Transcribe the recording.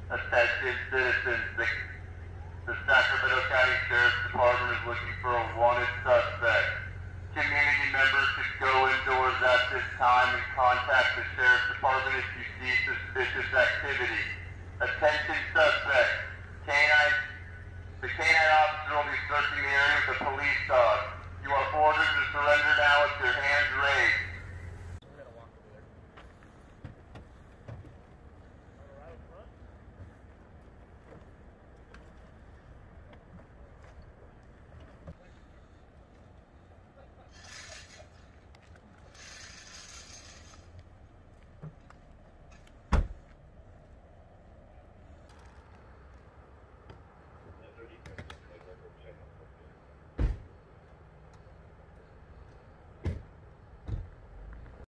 Attention citizens, the Sacramento County Sheriff's Department is looking for a wanted suspect. Community members should go indoors at this time and contact the Sheriff's Department if you see suspicious activity. Attention suspect.